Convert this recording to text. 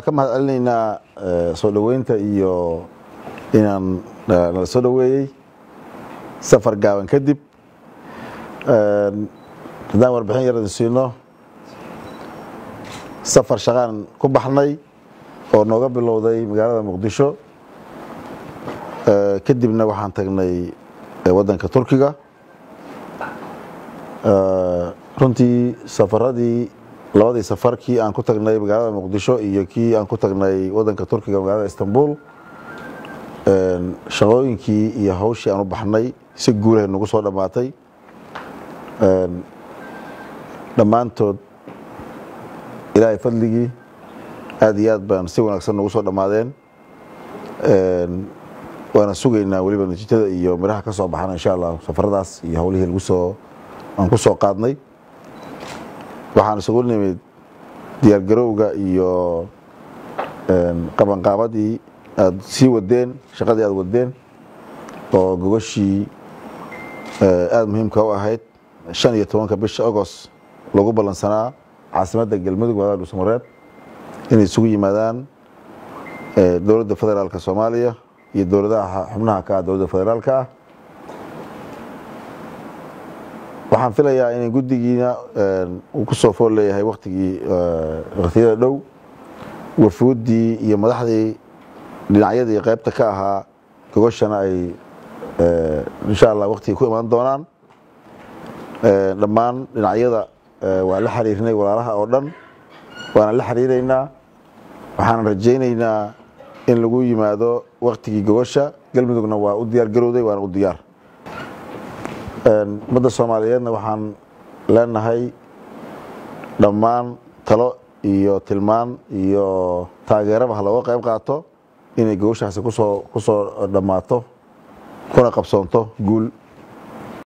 ka mahadcelinaynaa soo dhaweynta iyo inaan la soo dhaweeyay safar gaaban kadib hadaan warbixin yar idin siino safar shaqaan ku baxnay oo nooga bilowday magaalada Muqdisho kadibna waxaan tagnay wadanka Turkiga runtii safaradii labadii safarkii aan ku tagnay magaalada Muqdisho iyo kii aan ku tagnay wadanka Turkiga magaalada Istanbul shaqooyinkii iyo hawshii aan u baxnay si guul ah nagu soo dhamaatay dhamaantood ilaahay fadligii aad iyo aad baan si wanaagsan nagu soo dhamaadeen waana sugaynaa waliba natiijada iyo miraha ka soo baxana insha Allah safaradaas iyo hawlihii aan ku soo qaadnay waxaan isugu nimid diyaar garowga iyo qabanqaabadii aad sii wadeen shaqadii aad wadeen oo gogashii aad muhiimka u ahayd 15 bisha August lagu balansanaa caasimadda Galmudug wada Dhuusamareeb inay isugu yimaadaan dowladda federaalka Soomaaliya iyo dowladaha xubnaha ka dowladda federaalka waxaan filayaa in guddigiina uu ku soo fool leeyahay waqtiyada dhow wafuudii iyo madaxdii dhinacyadii qaybta ka ahaa gogashana ay insha Allah waqti ku iman doonaan dhammaan dhinacyada waa la xiriirnay walaalaha oo dhan waana la xiriireynaa waxaan rajaynaynaa in lagu yimaado waqtigii gogasha Galmudugna waa u diyaar garowday waana u diyaar ummadda Soomaaliyeedna waxaan leenahay dhammaan talo iyo tilmaan iyo taageeraba looga qayb qaato inay gogashaasi ku soo dhamaato kuna qabsoonto guul